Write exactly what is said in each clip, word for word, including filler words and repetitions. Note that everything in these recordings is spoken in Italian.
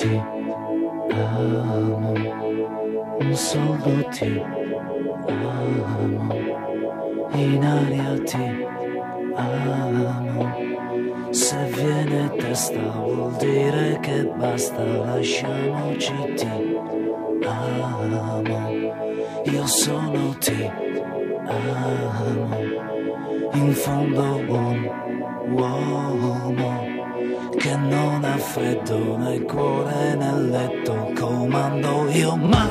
ti amo, solo ti amo, in aria ti amo. Se viene testa vuol dire che basta, lasciamoci, ti amo, io sono ti amo, in fondo un uomo che non ha freddo nel cuore nel letto, comando io ma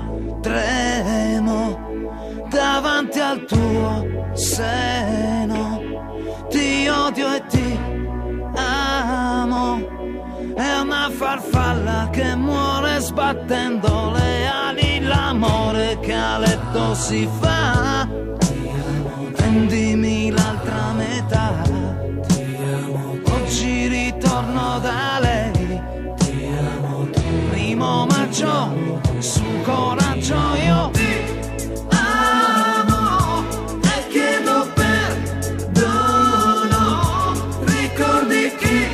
tremo davanti al tuo seno, ti odio e ti amo, è una farfalla che muore sbattendo le ali, l'amore che a letto si fa, prendimi l'altra metà, oggi ritorno da lei, primo maggio, su coraggio io ti amo e chiedo perdono, ricordi chi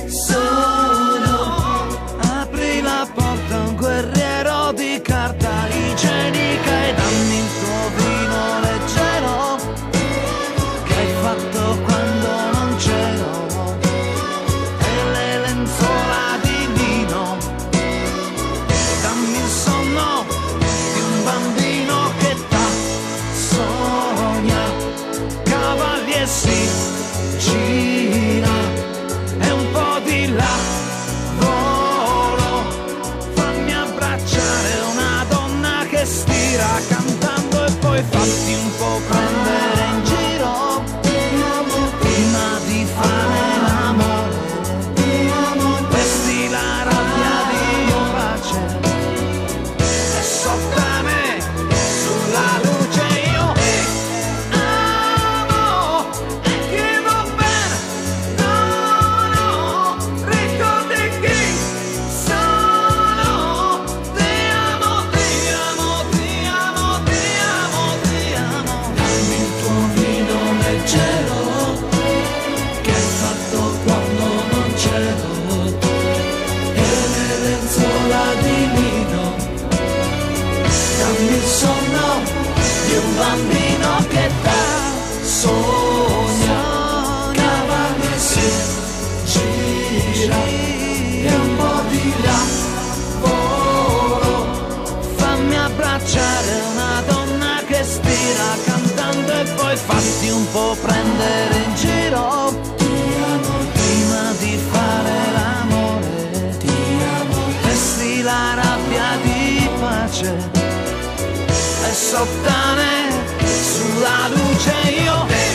sono, apri la porta a un guerriero di carta igienica e dammi il tuo vino leggero che hai fatto quando non c'ero, e le lenzuola di lino, dammi il sonno di un bambino che t'ha sogna, cavalli e si gira e un po' di là volo, fammi abbracciare una donna che stira cantando e poi fatti un po' prendere in giro prima di fare l'amore, vesti la rabbia di pace e sottame sulla luce io ti amo e chiedo perdono, ricordi chi sono, ti amo, ti amo, ti amo, ti amo, ti amo, dammi il tuo vino leggero che hai fatto quando non c'ero, e le lenzuola di lino, dammi il sonno di un bambino che t'ha sogna, cavalli e si gira e un po' di là volo, fammi abbracciare una donna che stira cantando e poi fatti un po' prendere in giro prima di fare l'amore, vesti la rabbia di pace e sottane sulla luce io